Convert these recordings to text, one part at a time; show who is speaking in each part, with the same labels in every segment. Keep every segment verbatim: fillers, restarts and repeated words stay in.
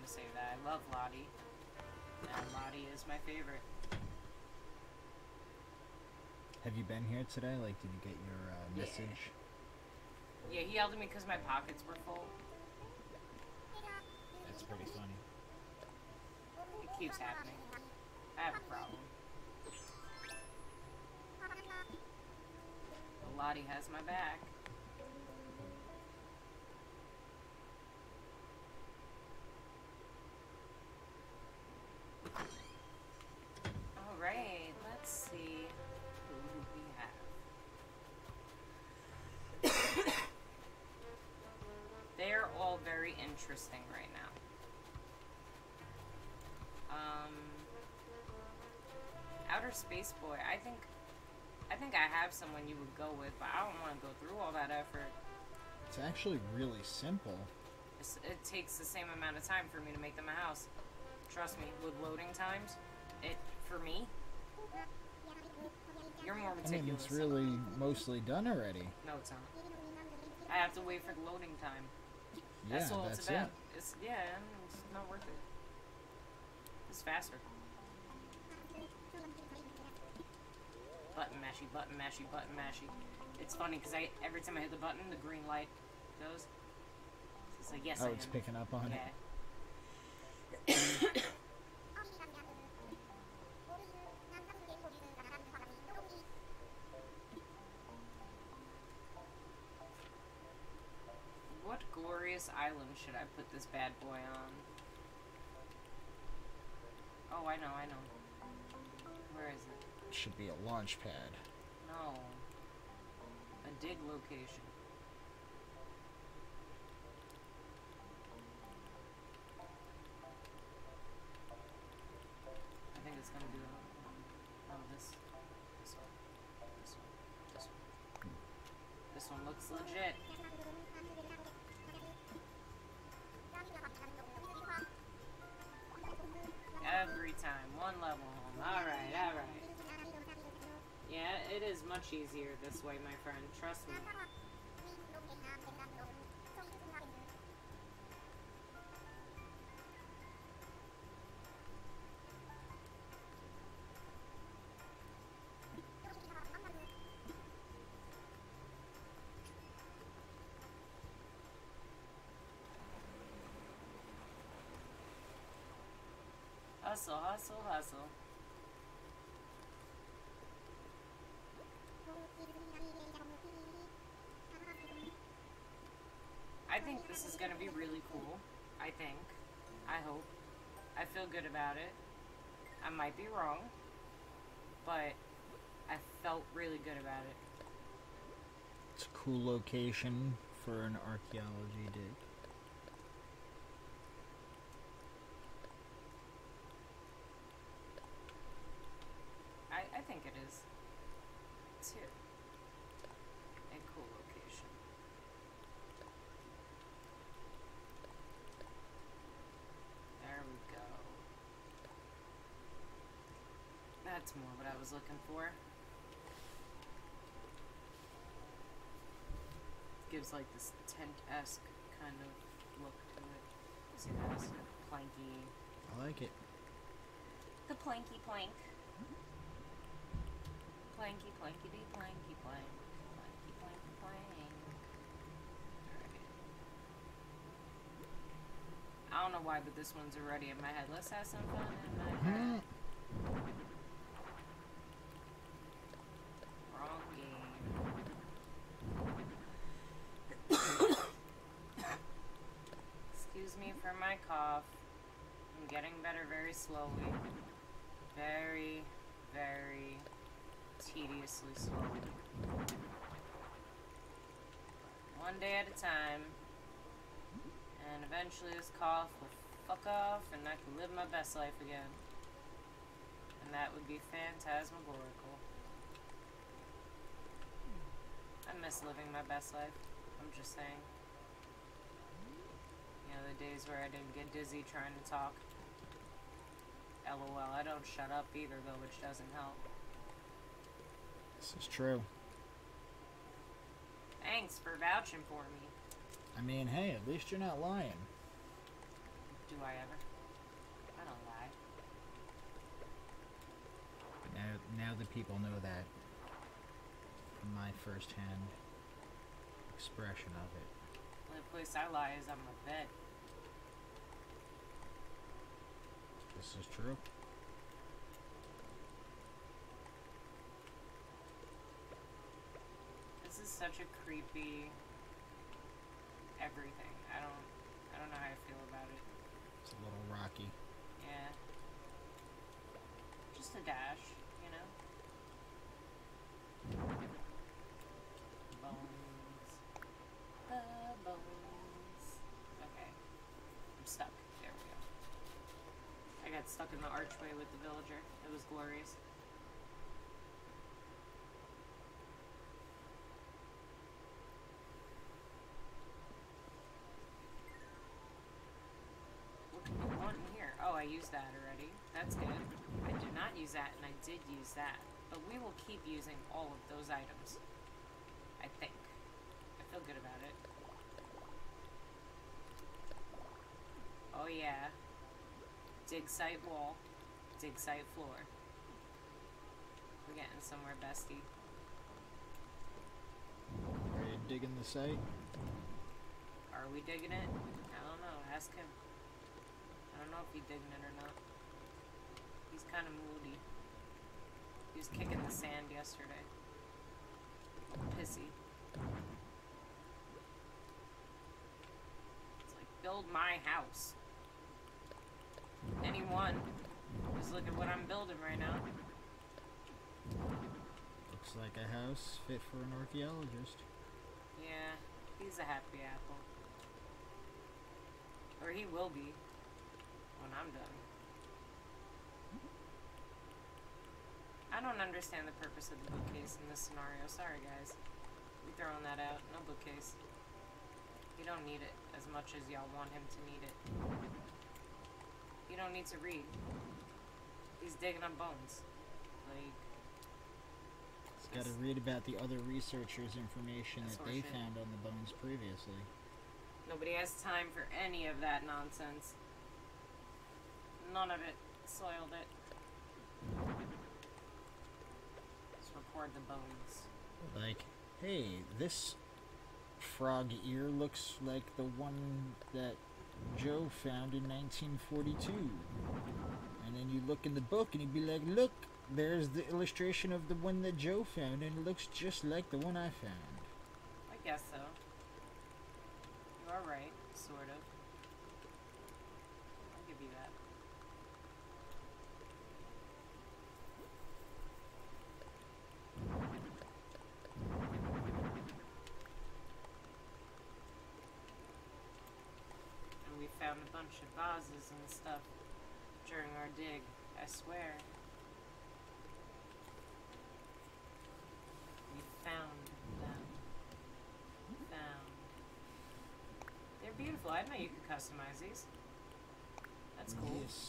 Speaker 1: to say that. I love Lottie. And Lottie is my favorite.
Speaker 2: Have you been here today? Like, did you get your uh, message?
Speaker 1: Yeah. yeah, he yelled at me because my pockets were full.
Speaker 2: That's pretty funny.
Speaker 1: It keeps happening. I have a problem. But Lottie has my back. Alright, let's see who we have. They're all very interesting right now. Um, Outer Space Boy, I think I think I have someone you would go with, but I don't want to go through all that effort.
Speaker 2: It's actually really simple.
Speaker 1: It's, it takes the same amount of time for me to make them a house. Trust me, with loading times, it, for me, you're more meticulous.
Speaker 2: I mean, it's really mostly done already.
Speaker 1: No, it's not. I have to wait for the loading time.
Speaker 2: Yeah,
Speaker 1: That's all
Speaker 2: that's
Speaker 1: it's about.
Speaker 2: it.
Speaker 1: It's, yeah, it's not worth it. It's faster. Button mashy, button mashy, button mashy. It's funny because I every time I hit the button, the green light goes. So it's like, yes,
Speaker 2: oh,
Speaker 1: I
Speaker 2: it's
Speaker 1: am.
Speaker 2: picking up on
Speaker 1: yeah.
Speaker 2: it.
Speaker 1: What glorious island should I put this bad boy on? Oh, I know, I know. Where is it?
Speaker 2: Should be a launch pad.
Speaker 1: No. A dig location. I think it's gonna do it. Oh, this. This one. This one. This one. This one looks legit. Every time. One level home. Alright, alright. Yeah, it is much easier this way, my friend. Trust me. Hustle, hustle, hustle. I think this is gonna be really cool. I think. I hope. I feel good about it. I might be wrong, but I felt really good about it.
Speaker 2: It's a cool location for an archaeology dig.
Speaker 1: I, I think it is, too. A cool location. There we go. That's more what I was looking for. Gives like this tent-esque kind of look to it. See that? It's planky.
Speaker 2: I like it.
Speaker 1: The planky plank. Planky plankety planky plank. Planky planky plank. Alright. I don't know why, but this one's already in my head. Let's have some fun in my head. Wrong game. Excuse me for my cough. I'm getting better very slowly. Very, very tediously slowly. One day at a time. And eventually this cough will fuck off and I can live my best life again. And that would be phantasmagorical. I miss living my best life. I'm just saying. You know, the days where I didn't get dizzy trying to talk. LOL, I don't shut up either though, which doesn't help.
Speaker 2: This is true.
Speaker 1: Thanks for vouching for me.
Speaker 2: I mean, hey, at least you're not lying.
Speaker 1: Do I ever? I don't lie.
Speaker 2: Now, now the people know that from my first-hand expression of it.
Speaker 1: The only place I lie is on my bed.
Speaker 2: This is true.
Speaker 1: This is such a creepy everything. I don't I don't know how I feel about it.
Speaker 2: It's a little rocky.
Speaker 1: Yeah. Just a dash, you know? Bones. The bones. Okay. I'm stuck. There we go. I got stuck in the archway with the villager. It was glorious. What can we want in here? Oh, I used that already. That's good. I did not use that, and I did use that. But we will keep using all of those items. I think. I feel good about it. Oh yeah. Dig site wall. Dig site floor. We're getting somewhere, bestie.
Speaker 2: Are you digging the site?
Speaker 1: Are we digging it? I don't know. Ask him. I don't know if he's digging it or not. He's kind of moody. He was kicking the sand yesterday. Pissy. It's like, build my house. Anyone. Just look at what I'm building right now.
Speaker 2: Looks like a house fit for an archaeologist.
Speaker 1: Yeah, he's a happy apple. Or he will be when I'm done. I don't understand the purpose of the bookcase in this scenario. Sorry, guys. We throwing that out. No bookcase. You don't need it as much as y'all want him to need it. You don't need to read. He's digging up bones. Like...
Speaker 2: He's got to read about the other researchers' information
Speaker 1: That's
Speaker 2: that they
Speaker 1: horseshit.
Speaker 2: found on the bones previously.
Speaker 1: Nobody has time for any of that nonsense. None of it. Soiled it. Let's record the bones.
Speaker 2: Like, hey, this frog ear looks like the one that Joe found in nineteen forty-two. And then you look in the book and you'd be like, look, there's the illustration of the one that Joe found and it looks just like the one I found.
Speaker 1: I guess so. You are right, sort of. I'll give you that. And we found a bunch of vases and stuff during our dig, I swear. We found them. Found. They're beautiful. I didn't know you could customize these. That's cool.
Speaker 2: Yes.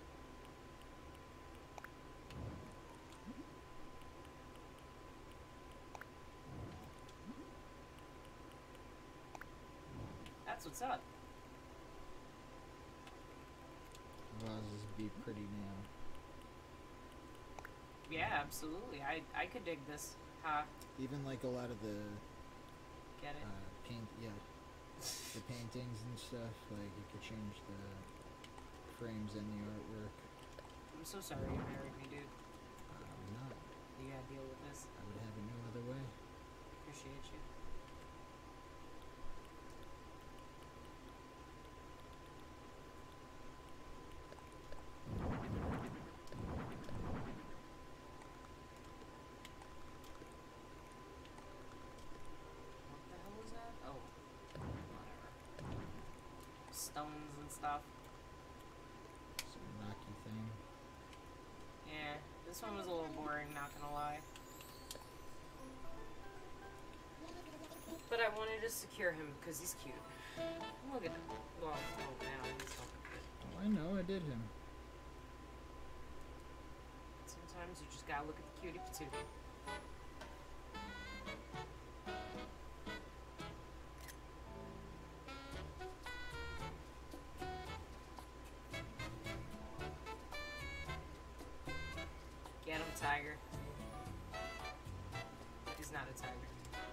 Speaker 1: That's what's up.
Speaker 2: Vases be pretty now.
Speaker 1: Yeah, absolutely. I I could dig this. Ha.
Speaker 2: Even like a lot of the
Speaker 1: Get it?
Speaker 2: uh, paint, yeah, the paintings and stuff. Like you could change the frames and the artwork.
Speaker 1: I'm so sorry you married me, dude.
Speaker 2: I'm not.
Speaker 1: You gotta deal with this.
Speaker 2: I would have it no other way.
Speaker 1: Appreciate you. What the hell was that? Oh, whatever. Stones and stuff.
Speaker 2: Some rocky thing.
Speaker 1: Yeah, this one was a little boring, not gonna lie. But I wanted to secure him because he's cute. Look at him. Well, oh, now he's not good.
Speaker 2: Oh, I know. I did him.
Speaker 1: Sometimes you just gotta look at the cutie patootie. tiger. He's not a tiger.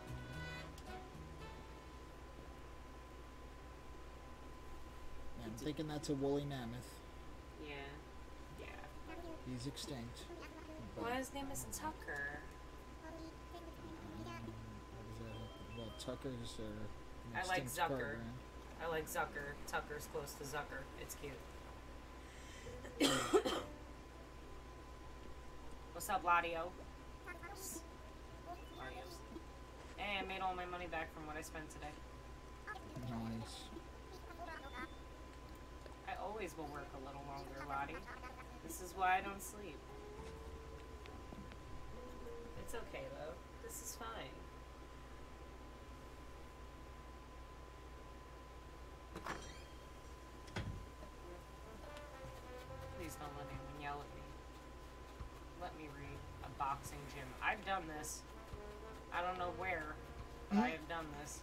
Speaker 2: I'm thinking that's a woolly mammoth.
Speaker 1: Yeah. Yeah.
Speaker 2: He's extinct.
Speaker 1: Well, his name is Tucker.
Speaker 2: Um, what is that? Well, Tucker's uh, an
Speaker 1: I like
Speaker 2: extinct
Speaker 1: Zucker.
Speaker 2: program.
Speaker 1: I like Zucker. Tucker's close to Zucker. It's cute. What's up, Ladio? Ladios. Hey, I made all my money back from what I spent today.
Speaker 2: Nice.
Speaker 1: I always will work a little longer, Lottie. This is why I don't sleep. It's okay, though. This is fine. Please don't let anyone yell at me. Let me read a boxing gym. I've done this. I don't know where, but I have done this.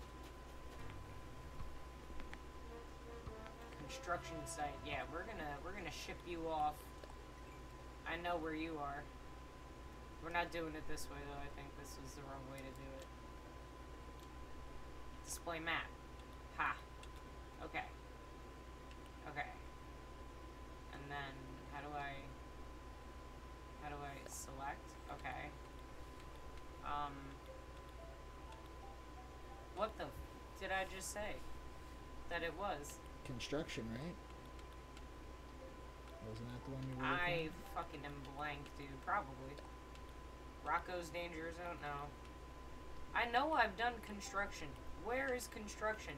Speaker 1: Construction site. Yeah, we're gonna we're gonna ship you off. I know where you are. We're not doing it this way though. I think this is the wrong way to do it. Display map. Ha. Okay. Okay. And then how do I how do I select? Okay. Um What the f did I just say? That it was.
Speaker 2: Construction, right? Wasn't that the one you were
Speaker 1: I
Speaker 2: looking
Speaker 1: fucking am blank, dude. Probably. Rocco's Danger Zone? No. I know I've done construction. Where is construction?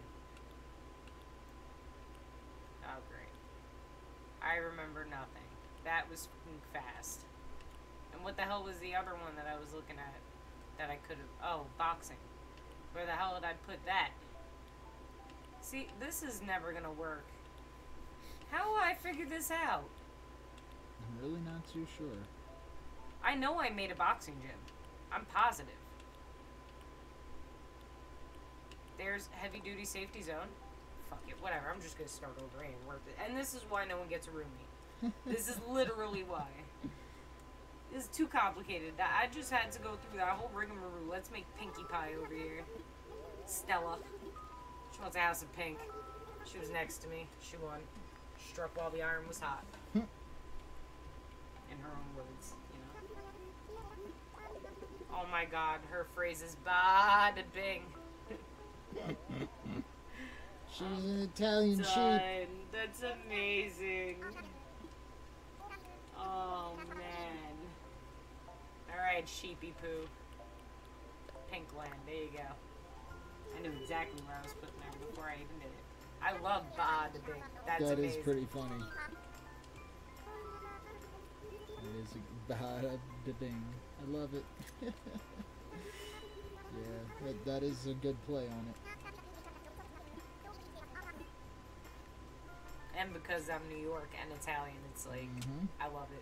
Speaker 1: Oh, great. I remember nothing. That was fucking fast. And what the hell was the other one that I was looking at that I could have... Oh, boxing. Where the hell did I put that? See, this is never gonna work. How will I figure this out?
Speaker 2: I'm really not too sure.
Speaker 1: I know I made a boxing gym. I'm positive. There's heavy duty safety zone. Fuck it, whatever. I'm just gonna start over. Ain't worth it. And this is why no one gets a roomie. This is literally why. This is too complicated. I just had to go through that whole rigmarole. Let's make Pinkie Pie over here. Stella. She wants a house of pink. She was next to me. She won. Struck while the iron was hot. In her own words, you know. Oh my god, her phrase is bada bing.
Speaker 2: She's an Italian
Speaker 1: Done.
Speaker 2: sheep.
Speaker 1: That's amazing. Oh man. Alright, sheepy poo. Pinkland, there you go. I knew exactly where I was putting her before I even did it. I love bada bing. That's
Speaker 2: That
Speaker 1: amazing.
Speaker 2: is pretty funny. It is a bada bing. I love it. Yeah, that, that is a good play on it.
Speaker 1: And because I'm New York and Italian, it's like,
Speaker 2: Mm-hmm.
Speaker 1: I love it.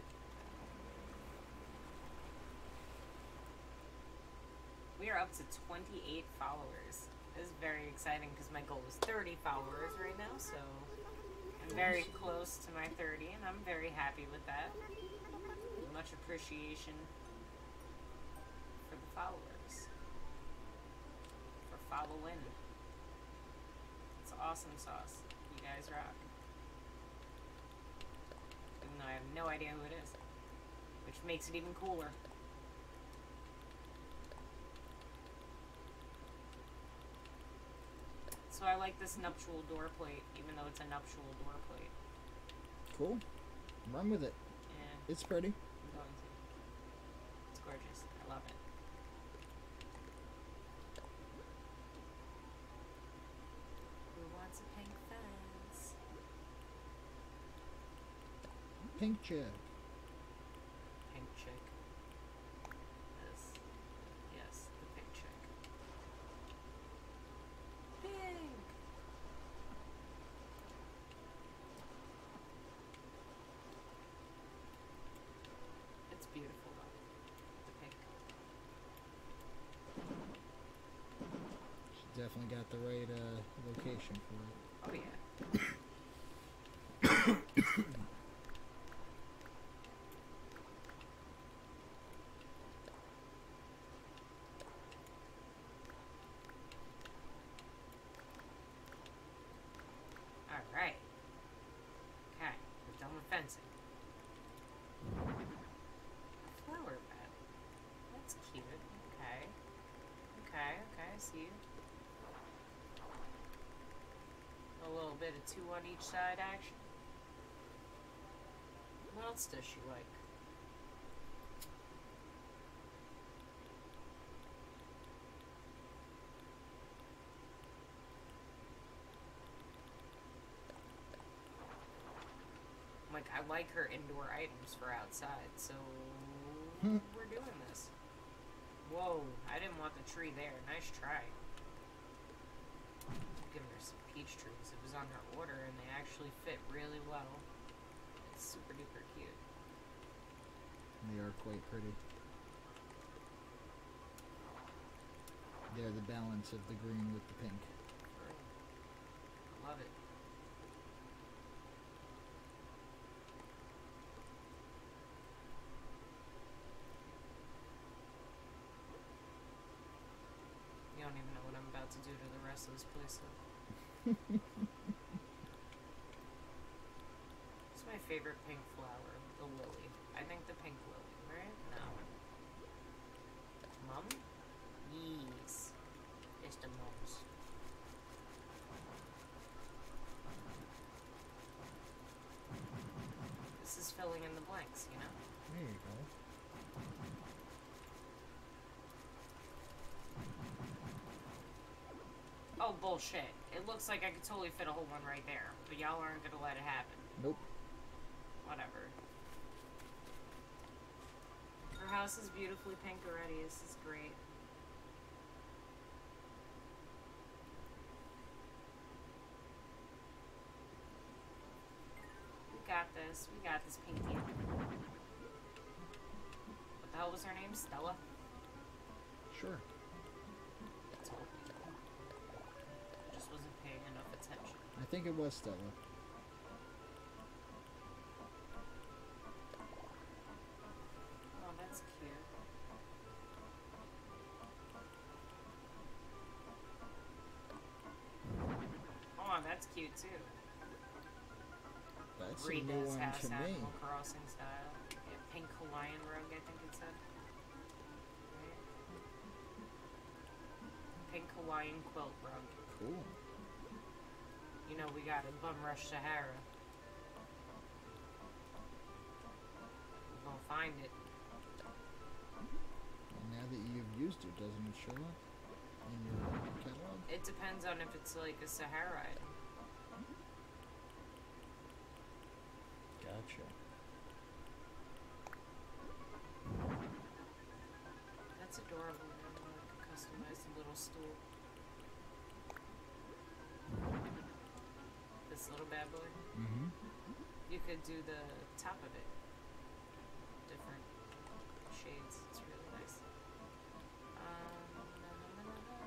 Speaker 1: We are up to twenty-eight followers. This is very exciting because my goal is thirty followers right now, so I'm very close to my thirty, and I'm very happy with that. Much appreciation for the followers. For following. It's awesome sauce. You guys rock. Even though I have no idea who it is. Which makes it even cooler. So I like this nuptial door plate, even though it's a nuptial door plate.
Speaker 2: Cool. Run with it.
Speaker 1: Yeah,
Speaker 2: It's pretty.
Speaker 1: I'm going to. It's gorgeous. I love it. Who wants a pink fence?
Speaker 2: Pink chair.
Speaker 1: Pink chick. Yes. Yes, the pink chick. Pink! It's beautiful though. The pink.
Speaker 2: She definitely got the right uh, location for it.
Speaker 1: Oh yeah. Alright. Okay, we're done with fencing. Flower bed. That's cute. Okay. Okay, okay, I see you. A little bit of two on each side action. What else does she like? Like, I like her indoor items for outside, so we're doing this. Whoa, I didn't want the tree there. Nice try. I'm giving her some peach trees. It was on her order, and they actually fit really well. It's super duper cute.
Speaker 2: They are quite pretty. They're the balance of the green with the pink.
Speaker 1: I love it. You don't even know what I'm about to do to the rest of this place, though. It's my favorite pink flower, the lily. I think the pink lily, right? No. Mum? Yes. It's the mums. This is filling in the blanks, you know?
Speaker 2: There you go.
Speaker 1: Oh, bullshit. It looks like I could totally fit a whole one right there, but y'all aren't gonna let it happen.
Speaker 2: Nope.
Speaker 1: Whatever. Her house is beautifully pink already. This is great. We got this. We got this, Pinky. What the hell was her name? Stella?
Speaker 2: Sure.
Speaker 1: Just wasn't paying enough attention.
Speaker 2: I think it was Stella.
Speaker 1: Oh, that's cute. Oh, that's cute too.
Speaker 2: That's a
Speaker 1: Read
Speaker 2: new
Speaker 1: this
Speaker 2: one
Speaker 1: house
Speaker 2: to me.
Speaker 1: Animal Crossing style. Yeah, pink Hawaiian rug, I think it said. Right? Pink Hawaiian quilt rug.
Speaker 2: Cool.
Speaker 1: You know, we got a bum rush Sahara. We're gonna find it.
Speaker 2: And now that you've used it, doesn't it show up in your catalog?
Speaker 1: It depends on if it's like a Sahara item.
Speaker 2: Gotcha.
Speaker 1: That's adorable. I want to customize a little stool. This little bad boy.
Speaker 2: Mm-hmm.
Speaker 1: You could do the top of it. Different shades. It's really nice. Um, na, na, na, na, na.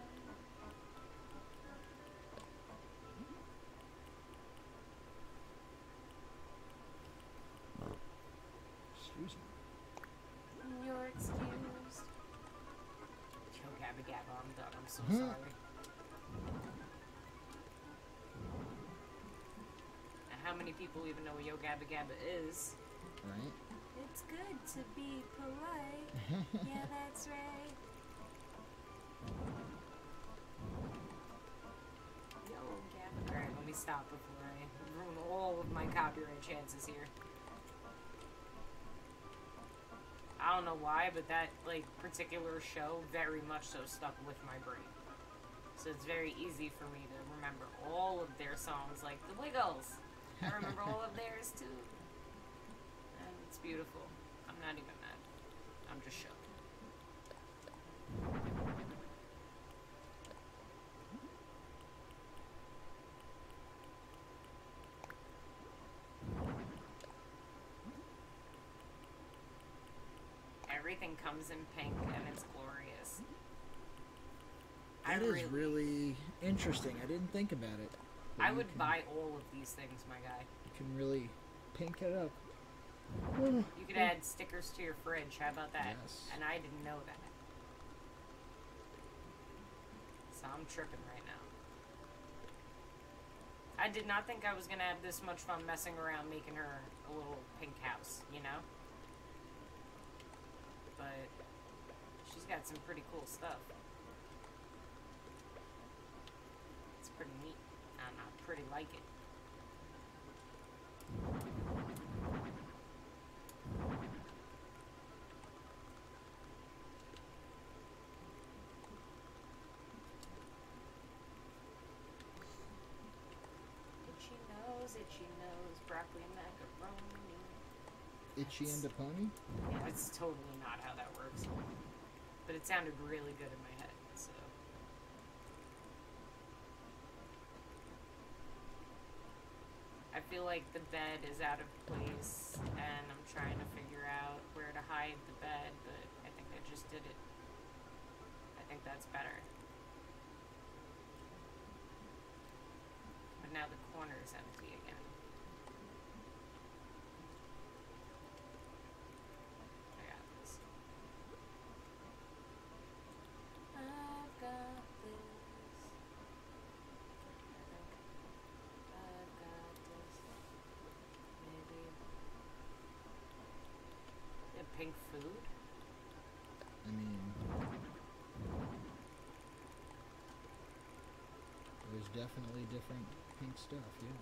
Speaker 2: Excuse me.
Speaker 1: You're excused. Yo, Gabba Gabba, I'm done. I'm so
Speaker 2: Hmm.
Speaker 1: sorry. And how many people even know what Yo Gabba Gabba is?
Speaker 2: Right?
Speaker 1: It's good to be polite. Yeah, that's right. Yo Gabba. Alright, let me stop before I ruin all of my copyright chances here. I don't know why, but that, like, particular show very much so stuck with my brain. So it's very easy for me to remember all of their songs, like the Wiggles. I remember all of theirs, too. And it's beautiful. I'm not even mad. I'm just shook. Everything comes in pink and it's glorious.
Speaker 2: That
Speaker 1: I
Speaker 2: is
Speaker 1: really,
Speaker 2: really interesting. I didn't think about it. But
Speaker 1: I
Speaker 2: you
Speaker 1: would
Speaker 2: can-
Speaker 1: buy all of these things, my guy.
Speaker 2: You can really pink it up.
Speaker 1: You could add stickers to your fridge. How about that?
Speaker 2: Yes.
Speaker 1: And I didn't know that. So I'm tripping right now. I did not think I was gonna have this much fun messing around making her a little pink house, you know? But she's got some pretty cool stuff. It's pretty neat. I don't know, pretty like it. Itchy nose, itchy nose, broccoli macaroni.
Speaker 2: Itchy and a pony?
Speaker 1: Yeah, it's totally not how that works. But it sounded really good in my head, so. I feel like the bed is out of place, and I'm trying to figure out where to hide the bed, but I think I just did it. I think that's better. But now the corner is empty again. I got this. I've got this. I think I've got this. Maybe. Yeah, pink food?
Speaker 2: I mean, there's definitely different pink stuff, yeah.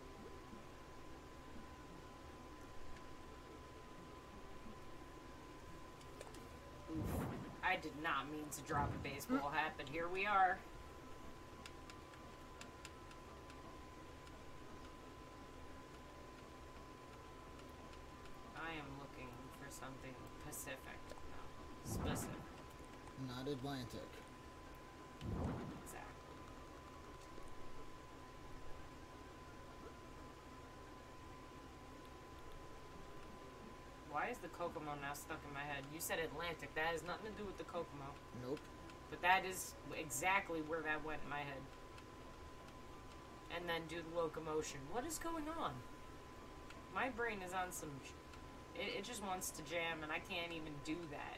Speaker 1: Oof. I did not mean to drop a baseball hat, but here we are. I am looking for something Pacific. No, specific.
Speaker 2: Not Atlantic.
Speaker 1: Exactly. Why is the Kokomo now stuck in my head? You said Atlantic. That has nothing to do with the Kokomo.
Speaker 2: Nope.
Speaker 1: But that is exactly where that went in my head. And then do the locomotion. What is going on? My brain is on some... It, it just wants to jam, and I can't even do that.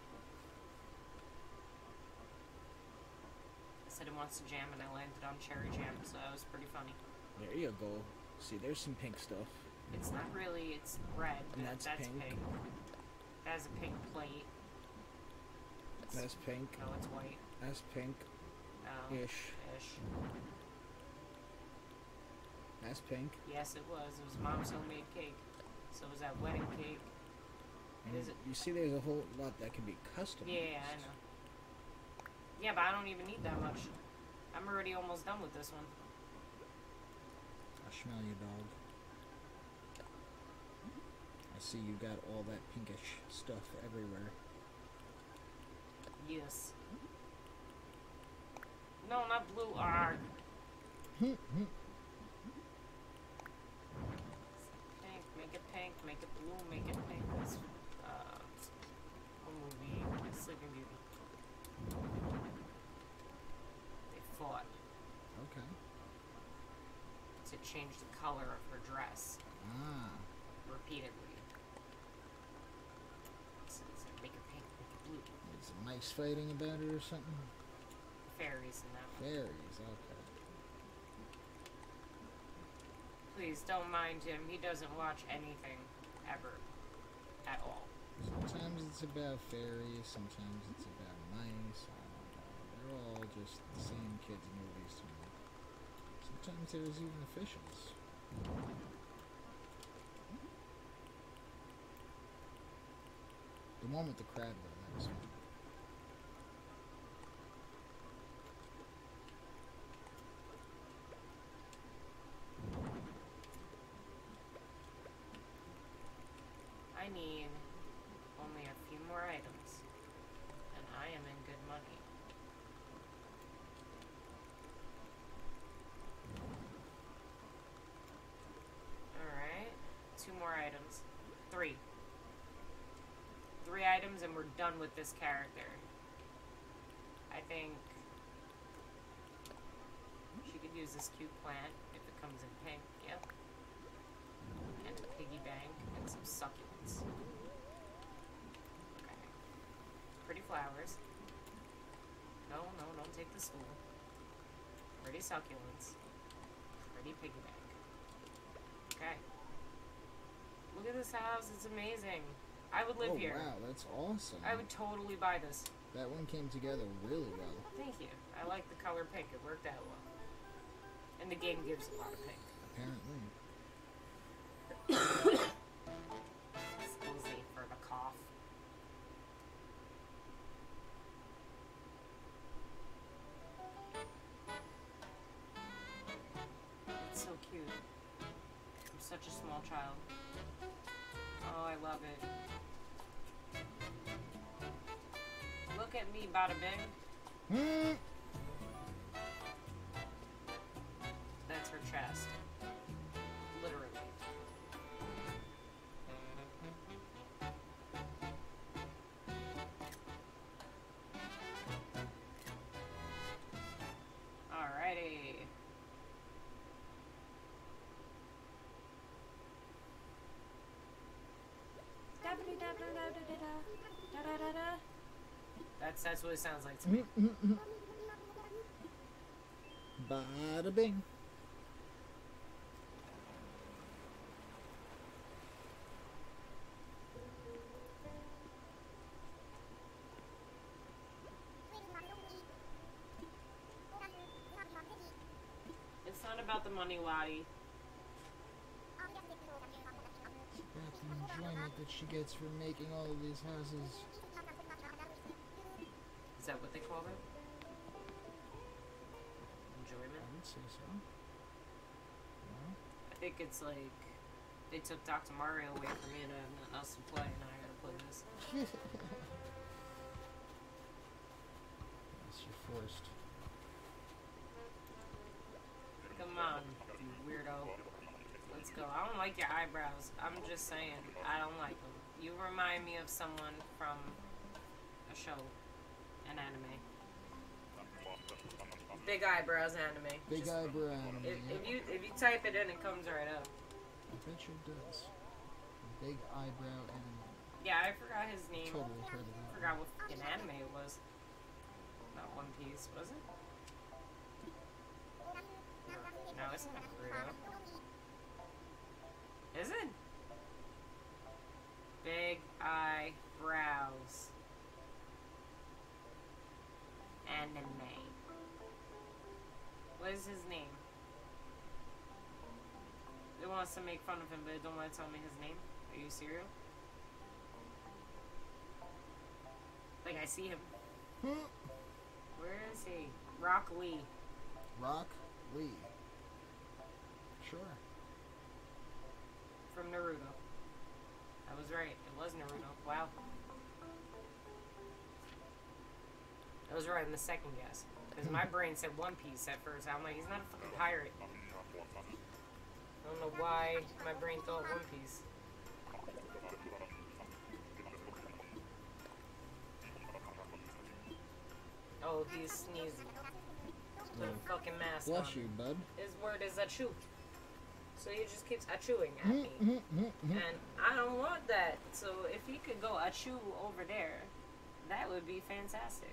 Speaker 1: I said it wants to jam, and I landed on cherry jam, so that was pretty funny.
Speaker 2: There you go. See, there's some pink stuff.
Speaker 1: It's not really, it's red.
Speaker 2: And
Speaker 1: That-
Speaker 2: that's
Speaker 1: that's
Speaker 2: pink.
Speaker 1: pink. That's a pink plate. It's-
Speaker 2: That's pink.
Speaker 1: No, it's white.
Speaker 2: That's pink.
Speaker 1: No.
Speaker 2: Ish.
Speaker 1: Ish.
Speaker 2: That's pink.
Speaker 1: Yes, it was. It was mom's homemade cake. So was that wedding cake.
Speaker 2: And
Speaker 1: Is it-
Speaker 2: you see, there's a whole lot that can be customized.
Speaker 1: Yeah, I know. Yeah, but I don't even need that much. I'm already almost done with this one.
Speaker 2: I smell you, dog. I see you got all that pinkish stuff everywhere.
Speaker 1: Yes. No, not blue. Arg. Pink. Make it pink. Make it blue. Make it pink. That's, uh, a movie. Sleeping Beauty. They fought
Speaker 2: Okay.
Speaker 1: to change the color of her dress
Speaker 2: Ah.
Speaker 1: repeatedly. So it's like, make it pink. Make it blue.
Speaker 2: Is mice fighting about it or something?
Speaker 1: Fairies in that one.
Speaker 2: Fairies, okay.
Speaker 1: Please don't mind him. He doesn't watch anything ever. At all.
Speaker 2: Sometimes it's about fairies, sometimes it's about mice, I don't know. They're all just the same kids' movies to me. Sometimes there's even officials. The one with the crab, though, that was fun.
Speaker 1: I need only a few more items, and I am in good money. Alright, two more items. Three. Three items and we're done with this character. I think she could use this cute plant if it comes in pink, yep. And a piggy bank and some succulents. Okay. Pretty flowers. No, no, don't take the stool. Pretty succulents. Pretty Tiny piggy bank. Okay. Look at this house. It's amazing. I would live
Speaker 2: oh,
Speaker 1: here.
Speaker 2: wow, that's awesome.
Speaker 1: I would totally buy this.
Speaker 2: That one came together really well.
Speaker 1: Thank you. I like the color pink. It worked out well. And the game gives a lot of pink.
Speaker 2: Apparently.
Speaker 1: Excuse me for the cough. It's so cute. I'm such a small child. Oh, I love it. Look at me, bada bing.
Speaker 2: Hmm.
Speaker 1: That's her chest. Literally. Alrighty. That's that's what it sounds like to me.
Speaker 2: Bada bing.
Speaker 1: It's not about the money, Lottie.
Speaker 2: That's the enjoyment that she gets from making all of these houses.
Speaker 1: Is that what they call it? Enjoyment?
Speaker 2: I would say so. No?
Speaker 1: I think it's like they took Doctor Mario away from me and I have nothing else to play, and now I gotta play this.
Speaker 2: Yes, you're forced.
Speaker 1: Come on, you weirdo. Let's go. I don't like your eyebrows. I'm just saying. I don't like them. You remind me of someone from a show, an anime. Big eyebrows anime.
Speaker 2: Big
Speaker 1: Just,
Speaker 2: eyebrow anime.
Speaker 1: If, if you if you type it in, it comes right up.
Speaker 2: I bet you it does. Big eyebrow anime.
Speaker 1: Yeah, I forgot his name.
Speaker 2: Totally heard of that.
Speaker 1: Forgot what fucking anime it was. Not One Piece, was it? No, it's not Naruto. Is it? Big eyebrows. Anime. What is his name? It wants to make fun of him, but it don't want to tell me his name. Are you serious? Like, I see him. Where is he? Rock Lee.
Speaker 2: Rock Lee. Sure.
Speaker 1: From Naruto. I was right. It was Naruto. Wow. I was right in the second guess. Because my brain said One Piece at first. I'm like, he's not a fucking pirate. I don't know why my brain thought One Piece. Oh, he's sneezing. Put a fucking mask
Speaker 2: Bless
Speaker 1: on.
Speaker 2: you, bud.
Speaker 1: His word is achoo. So he just keeps achooing at me. And I don't want that. So if he could go achoo over there, that would be fantastic.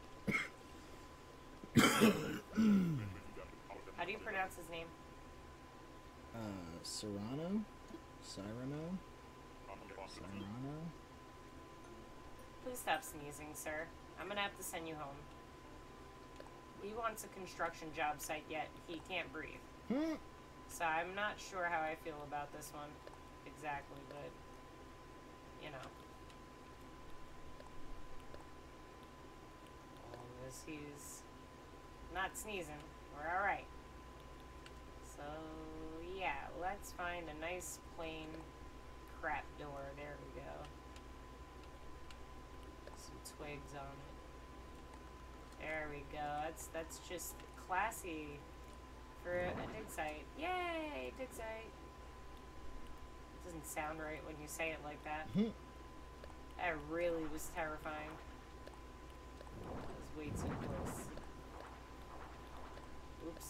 Speaker 1: How do you pronounce his name?
Speaker 2: Uh, Serrano? Cyrano? Cyrano?
Speaker 1: Please stop sneezing, sir. I'm gonna have to send you home. He wants a construction job site, yet he can't breathe. So I'm not sure how I feel about this one exactly, but, you know. As long as he's not sneezing, we're alright. So, yeah, let's find a nice plain crap door. There we go. Some twigs on it. There we go. That's, that's just classy for a dig site. Yay! Dig site. It doesn't sound right when you say it like that. That really was terrifying. It was way too close. Oops.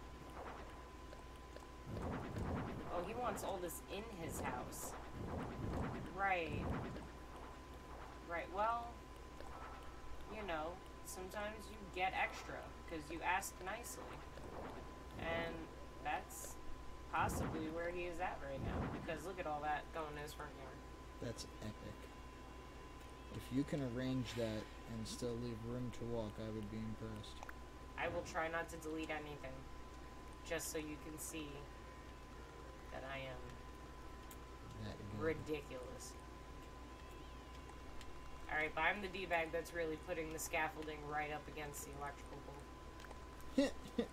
Speaker 1: Oh, he wants all this in his house. Right. Right, well, you know, sometimes you get extra because you ask nicely. And that's possibly where he is at right now. Because look at all that going in his front yard.
Speaker 2: That's epic. If you can arrange that and still leave room to walk, I would be impressed.
Speaker 1: I will try not to delete anything. Just so you can see that I am
Speaker 2: That good.
Speaker 1: ridiculous. Alright, but I'm the D-bag that's really putting the scaffolding right up against the electrical pole.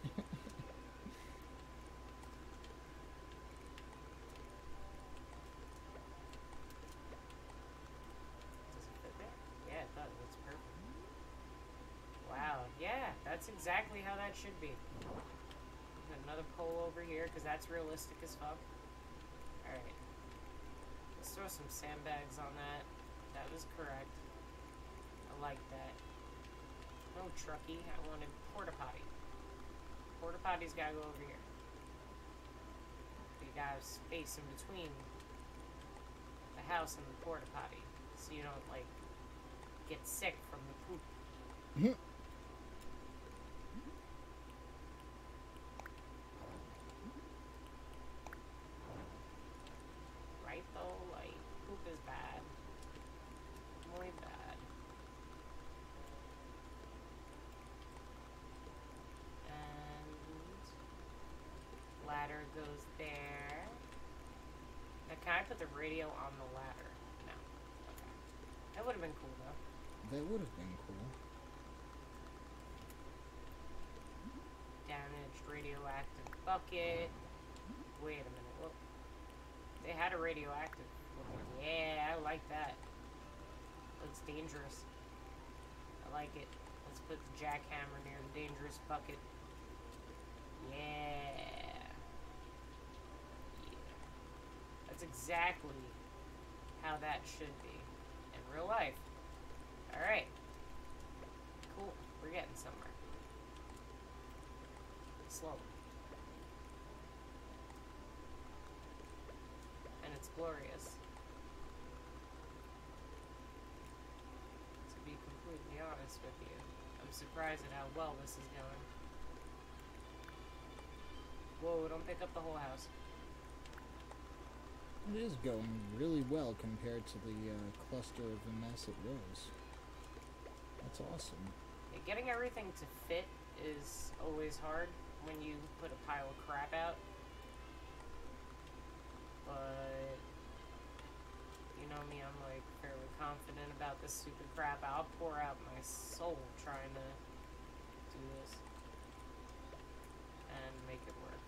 Speaker 1: Does it fit there? Yeah, it does. That's perfect. Wow. Yeah, that's exactly how that should be. Another pole over here, because that's realistic as fuck. Alright. Let's throw some sandbags on that. That was correct. I like that. No trucky. I wanted porta potty. Porta potty's gotta go over here. You gotta have space in between the house and the porta potty, so you don't like get sick from the poop. Right though, like poop is bad. Muy bad. And ladder goes there. Now can I put the radio on the ladder? No. Okay. That would have been cool though.
Speaker 2: That would have been cool.
Speaker 1: Damaged radioactive bucket. Wait a minute. Look. They had a radioactive one. Yeah, I like that. Looks dangerous. I like it. Let's put the jackhammer near the dangerous bucket. Yeah. Yeah. That's exactly how that should be in real life. Alright. Cool. We're getting somewhere. Slowly. And it's glorious. To be completely honest with you, I'm surprised at how well this is going. Whoa, don't pick up the whole house.
Speaker 2: It is going really well compared to the uh, cluster of a mess it was. That's awesome.
Speaker 1: Yeah, getting everything to fit is always hard when you put a pile of crap out. But you know me, I'm like fairly confident about this stupid crap. I'll pour out my soul trying to do this and make it work.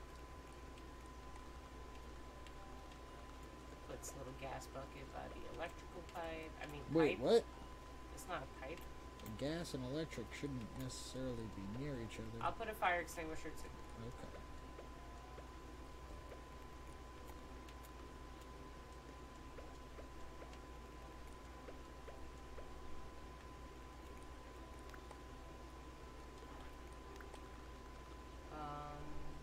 Speaker 1: Puts little gas bucket by the electrical pipe. I mean,
Speaker 2: Wait,
Speaker 1: pipe.
Speaker 2: what?
Speaker 1: It's not a pipe.
Speaker 2: Gas and electric shouldn't necessarily be near each other.
Speaker 1: I'll put a fire extinguisher too.
Speaker 2: Okay.
Speaker 1: Um,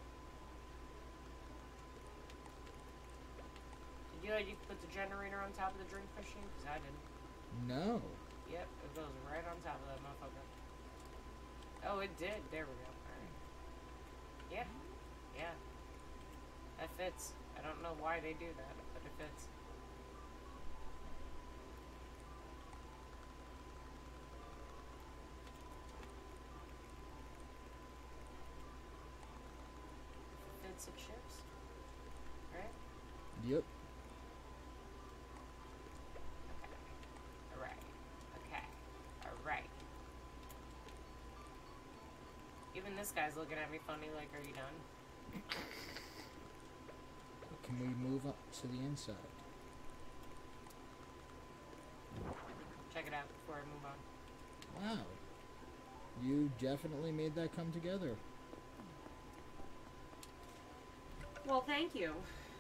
Speaker 1: did you know you could put the generator on top of the drink machine? Because I didn't.
Speaker 2: No.
Speaker 1: Yep, it goes right on top of that motherfucker. Oh, it did. There we go. Alright. Yeah. Yeah. That fits. I don't know why they do that, but it fits. If it fits, it ships. Right?
Speaker 2: Yep.
Speaker 1: Alright. Okay. Alright. Even this guy's looking at me funny like, are you done?
Speaker 2: Can we move up to the inside?
Speaker 1: Check it out before I move on.
Speaker 2: Wow. You definitely made that come together.
Speaker 1: Well, thank you.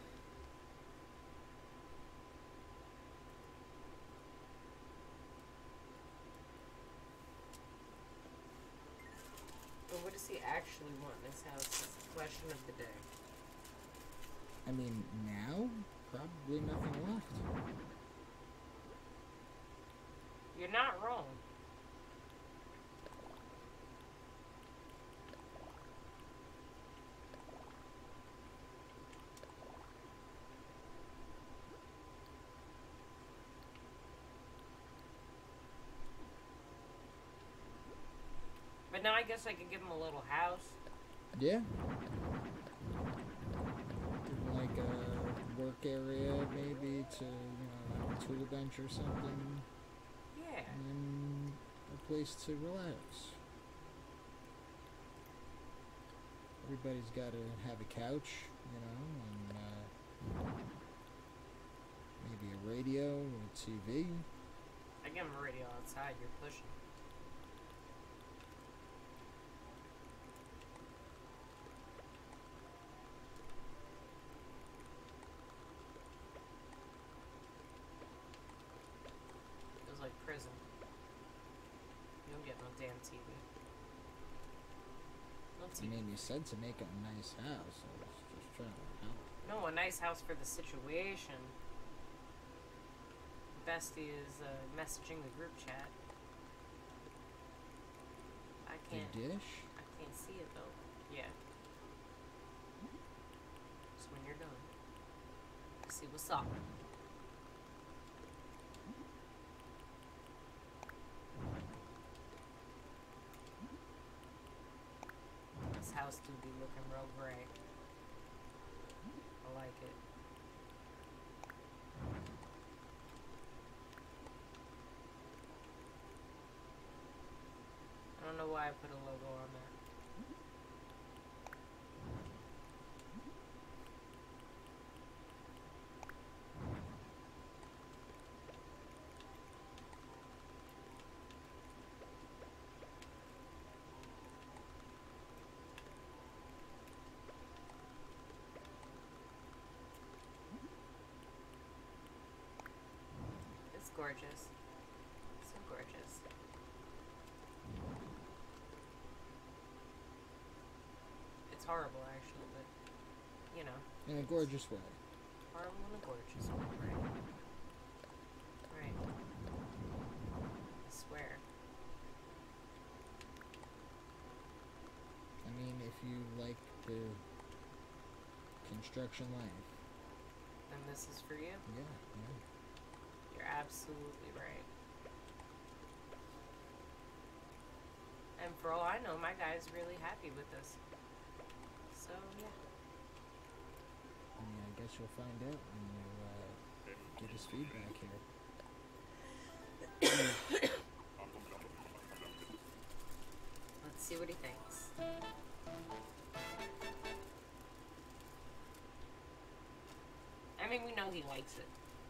Speaker 1: But what does he actually want in this house? Is the question of the day.
Speaker 2: I mean, now? Probably nothing left.
Speaker 1: You're not wrong. now I guess I could give him a little house.
Speaker 2: Yeah. Give him like a work area, maybe, to, you know, a tool bench or something.
Speaker 1: Yeah.
Speaker 2: And a place to relax. Everybody's got to have a couch, you know, and uh, maybe a radio or a T V.
Speaker 1: I give him a radio outside, you're pushing. Feels like prison. You don't get no damn T V. No
Speaker 2: I
Speaker 1: T V.
Speaker 2: mean, you said to make it a nice house. I was just trying to help.
Speaker 1: No, a nice house for the situation. Bestie is uh, messaging the group chat. I can't.
Speaker 2: The dish?
Speaker 1: I can't see it though. Yeah. Just when you're done. See what's up. This house do be looking real gray. I like it. I don't know why I put a logo on there. It's gorgeous. So gorgeous. It's horrible, actually, but, you know.
Speaker 2: In a gorgeous way.
Speaker 1: Horrible in a gorgeous way, right? Right. I swear.
Speaker 2: I mean, if you like the construction life.
Speaker 1: And this is for you?
Speaker 2: Yeah, yeah.
Speaker 1: You're absolutely right. And for all I know, my guy's really happy with this. So, yeah.
Speaker 2: I mean, I guess you'll find out when you uh, get his feedback here.
Speaker 1: Let's see what he thinks. I mean, we know he likes it.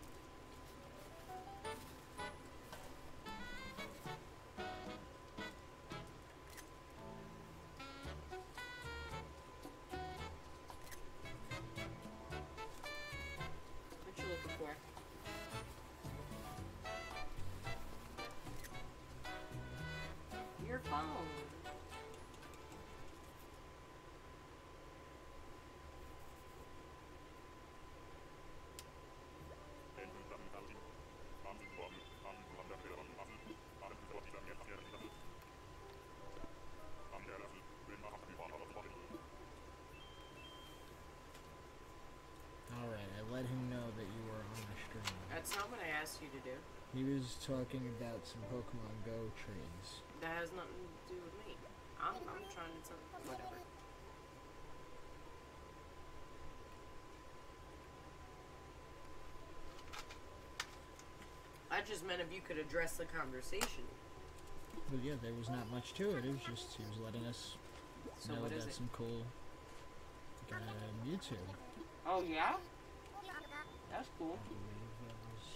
Speaker 1: What you looking for? Your phone.
Speaker 2: Alright, I let him know that you were on a stream.
Speaker 1: That's not what I asked you to do.
Speaker 2: He was talking about some Pokemon Go trades.
Speaker 1: That has nothing to do with me. I'm, I'm trying to tell whatever. I just meant if you could address the conversation.
Speaker 2: But yeah, there was not much to it. It was just he was letting us
Speaker 1: So
Speaker 2: know
Speaker 1: what is
Speaker 2: about
Speaker 1: it?
Speaker 2: some cool uh, Mewtwo.
Speaker 1: Oh yeah? That's
Speaker 2: I
Speaker 1: cool.
Speaker 2: believe that was.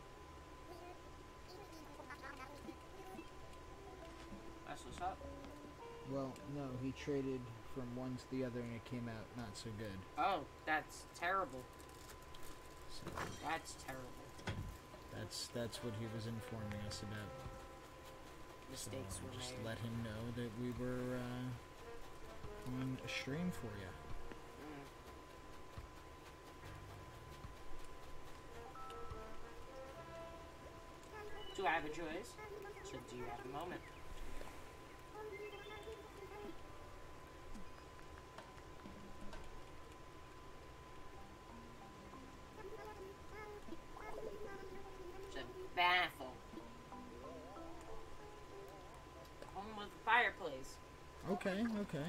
Speaker 1: That's what's up.
Speaker 2: Well, no, he traded from one to the other and it came out not so good.
Speaker 1: Oh, that's terrible.
Speaker 2: So
Speaker 1: That's terrible.
Speaker 2: that's that's what he was informing us about.
Speaker 1: Mistakes
Speaker 2: so
Speaker 1: were
Speaker 2: just
Speaker 1: made.
Speaker 2: let him know that we were uh, on a stream for you.
Speaker 1: Mm. Do I have a choice? So do you have a moment? To baffle. Home with the fireplace.
Speaker 2: Okay, okay.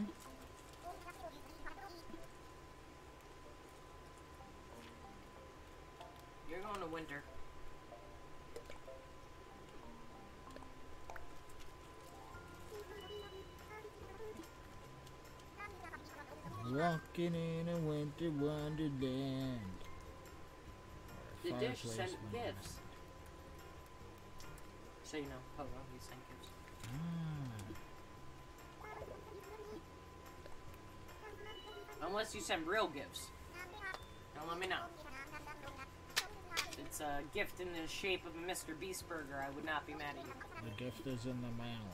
Speaker 1: You're going to winter.
Speaker 2: Walking in a winter wonderland.
Speaker 1: The dish
Speaker 2: Fireplace
Speaker 1: sent
Speaker 2: wonderland.
Speaker 1: gifts. So you know, Pogo, he sent gifts.
Speaker 2: Ah.
Speaker 1: Unless you send real gifts. Don't let me know. If it's a gift in the shape of a Mister Beast burger, I would not be mad at you.
Speaker 2: The gift is in the mail.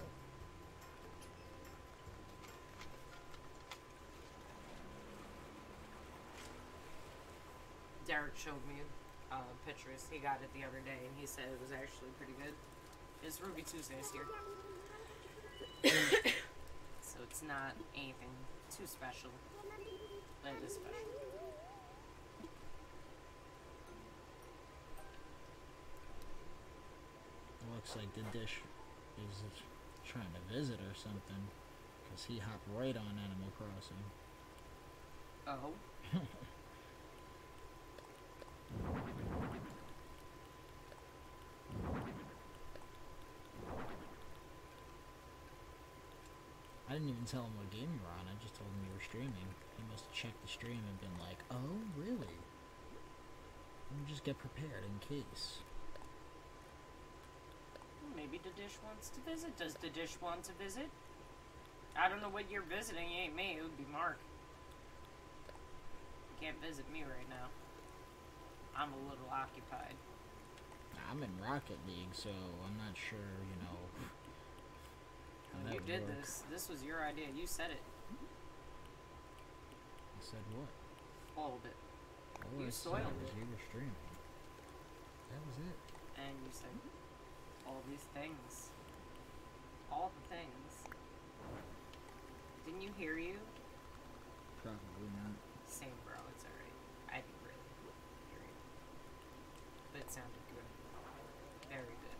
Speaker 1: Derek showed me uh, pictures. He got it the other day, and he said it was actually pretty good. It's Ruby Tuesdays here. So it's not anything too special. But it is special.
Speaker 2: Looks like the dish is trying to visit or something. Because he hopped right on Animal Crossing.
Speaker 1: Oh.
Speaker 2: I didn't even tell him what game you were on, I just told him you were streaming. He must have checked the stream and been like, oh, really? Let me just get prepared in case.
Speaker 1: Maybe the dish wants to visit. Does the dish want to visit? I don't know what you're visiting. It ain't me. It would be Mark. You can't visit me right now. I'm a little occupied.
Speaker 2: I'm in Rocket League, so I'm not sure, you know.
Speaker 1: When you did work. this, this was your idea. You said it.
Speaker 2: I said what?
Speaker 1: All of it.
Speaker 2: All
Speaker 1: you
Speaker 2: I
Speaker 1: soiled
Speaker 2: said was
Speaker 1: it.
Speaker 2: you were streaming. That was it.
Speaker 1: And you said all these things. All the things. Didn't you hear you?
Speaker 2: Probably not.
Speaker 1: Same, bro. It's alright. I didn't really hear you. But it sounded good. Very good.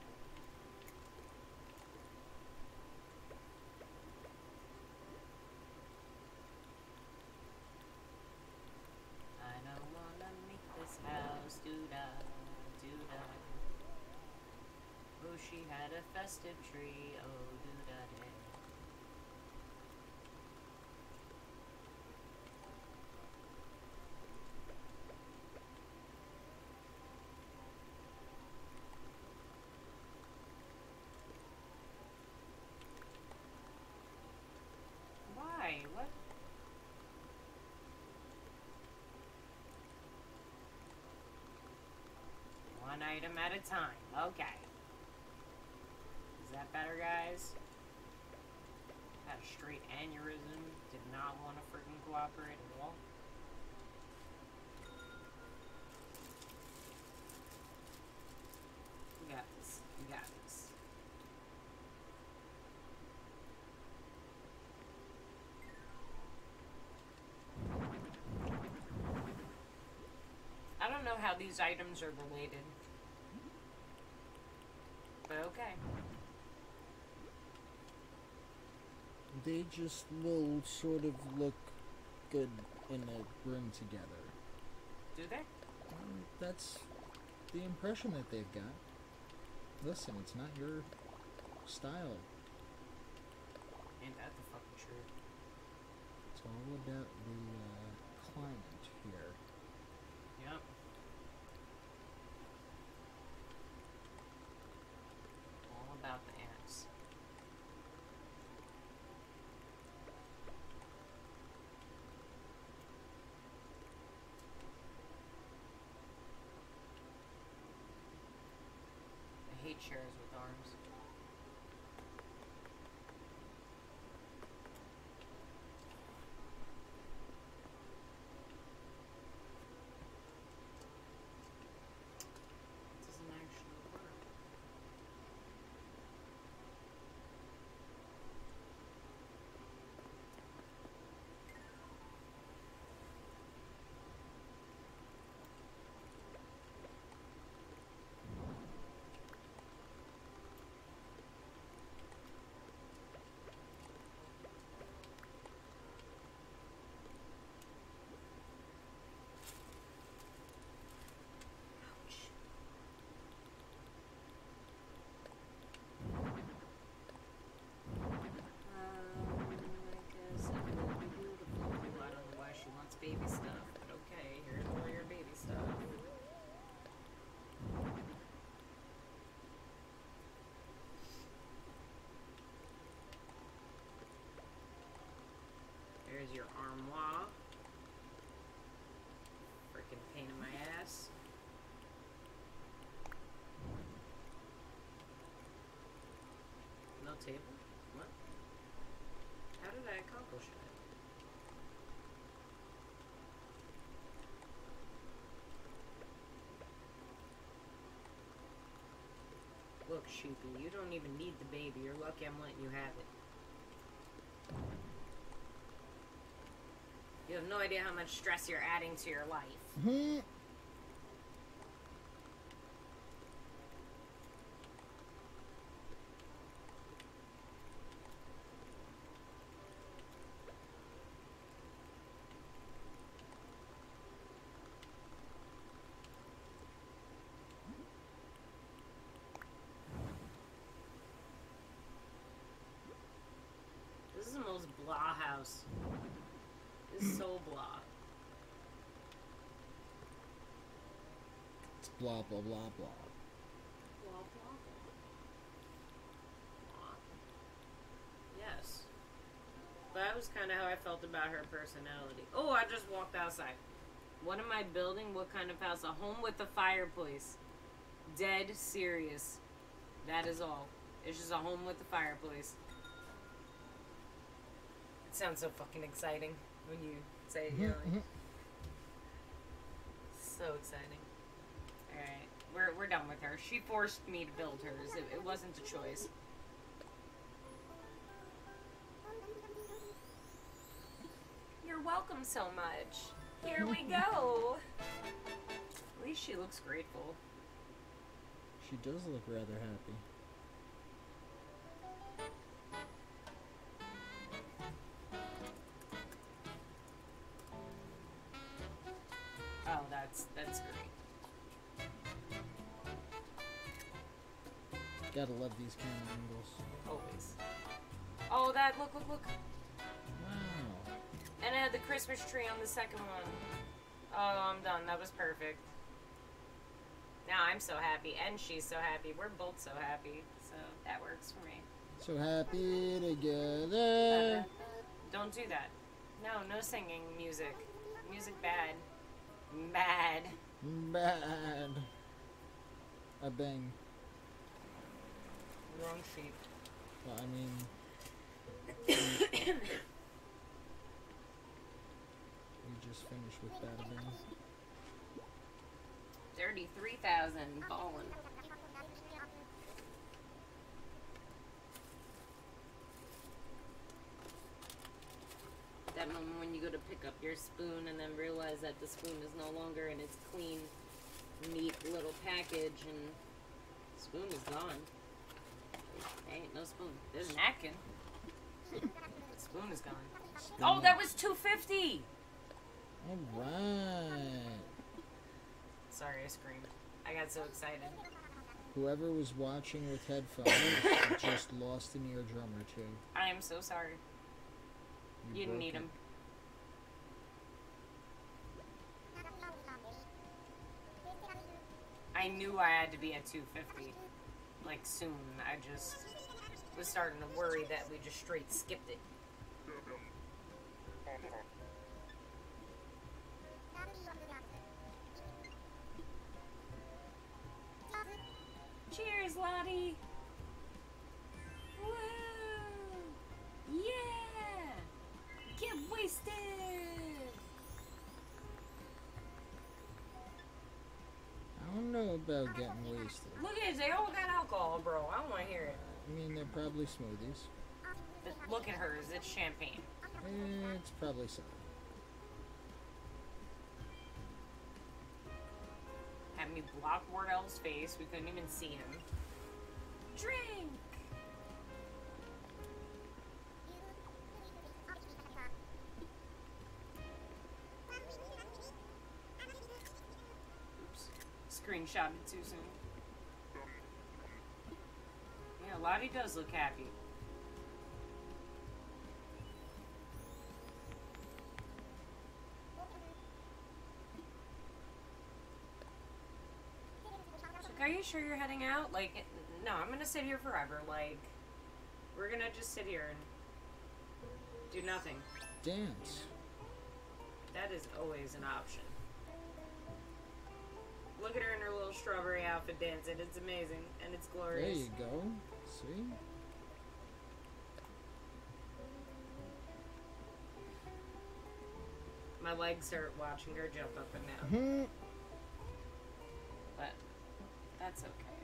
Speaker 1: I don't wanna make this house do-da, do-da. Oh, she had a festive tree, oh, do-da day. Why? What? One item at a time. Okay. Is that better, guys? Had a straight aneurysm. Did not want to freaking cooperate at all. We got this. We got this. I don't know how these items are related. But okay.
Speaker 2: They just will sort of look good in a room together.
Speaker 1: Do they?
Speaker 2: Um, that's the impression that they've got. Listen, it's not your style.
Speaker 1: Ain't that the fucking truth?
Speaker 2: It's all about the uh, client here.
Speaker 1: Yep. All about the ants. I hate chairs with arms. It doesn't actually work. No table? What? How did I accomplish that? Look, Sheepy, you don't even need the baby. You're lucky I'm letting you have it. You have no idea how much stress you're adding to your life.
Speaker 2: Mm-hmm.
Speaker 1: This is the most blah house. This is so blah.
Speaker 2: It's blah, blah, blah, blah.
Speaker 1: Blah, blah, blah. Yes. That was kind of how I felt about her personality. Oh, I just walked outside. What am I building? What kind of house? A home with a fireplace. Dead serious. That is all. It's just a home with a fireplace. It sounds so fucking exciting when you say it, you know, like, so exciting. Alright, we're, we're done with her. She forced me to build hers. It, it wasn't a choice. You're welcome so much. Here we go. At least she looks grateful.
Speaker 2: She does look rather happy.
Speaker 1: Oh, that's that's great.
Speaker 2: Gotta love these camera angles.
Speaker 1: Always. Oh, that, look, look, look.
Speaker 2: Wow.
Speaker 1: And I had the Christmas tree on the second one. Oh, I'm done. That was perfect. Now I'm so happy, and she's so happy. We're both so happy, so that works for me.
Speaker 2: So happy together.
Speaker 1: Uh, don't do that. No, no singing music. Music bad. Bad.
Speaker 2: Bad. A bang.
Speaker 1: Wrong sheep.
Speaker 2: Well, I mean... we just finished with Bada Bing.
Speaker 1: thirty-three thousand. Ballin'. That moment when you go to pick up your spoon and then realize that the spoon is no longer in its clean, neat little package and the spoon is gone. There ain't no spoon. There's a napkin. The spoon is gone. Oh, that was two fifty!
Speaker 2: Alright.
Speaker 1: Sorry, I screamed. I got so excited.
Speaker 2: Whoever was watching with headphones just lost an eardrum or two.
Speaker 1: I am so sorry. You, you didn't need them. I knew I had to be at two fifty. Like, soon. I just was starting to worry that we just straight skipped it. Cheers, Lottie! Woo! Yeah! Get wasted!
Speaker 2: I don't know about getting wasted.
Speaker 1: Look at it, they all got alcohol, bro. I don't want to hear it.
Speaker 2: I mean, they're probably smoothies.
Speaker 1: But look at hers, it's champagne.
Speaker 2: Eh, it's probably so.
Speaker 1: Had me block Wardell's face, we couldn't even see him. Drink! Oops. Screenshot it too soon. Yeah, Lottie does look happy. Are you sure you're heading out? Like, no, I'm gonna sit here forever. Like, we're gonna just sit here and do nothing.
Speaker 2: Dance.
Speaker 1: That is always an option. Look at her in her little strawberry outfit dancing. It's amazing, and it's glorious.
Speaker 2: There you go. See?
Speaker 1: my legs hurt watching her jump up and down.
Speaker 2: Hmm.
Speaker 1: But that's okay.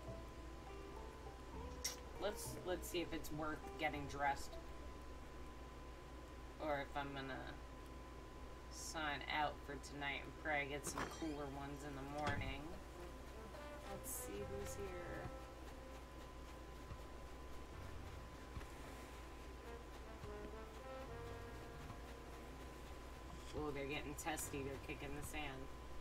Speaker 1: Let's let's see if it's worth getting dressed. Or if I'm gonna sign out for tonight and probably get some cooler ones in the morning. Let's see who's here. Oh, they're getting testy. They're kicking the sand.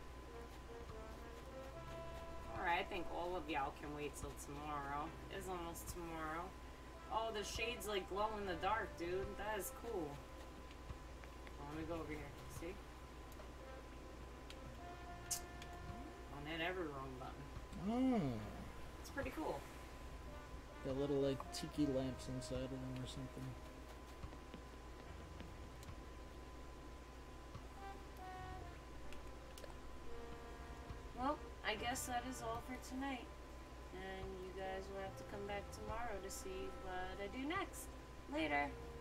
Speaker 1: Alright, I think all of y'all can wait till tomorrow. It's almost tomorrow. Oh, the shades like glow in the dark, dude. That is cool. Oh, let me go over here. See? Don't hit every wrong button.
Speaker 2: Oh.
Speaker 1: It's pretty cool.
Speaker 2: Got little like tiki lamps inside of them or something.
Speaker 1: Well, I guess that is all for tonight. And you guys will have to come back tomorrow to see what I do next. Later.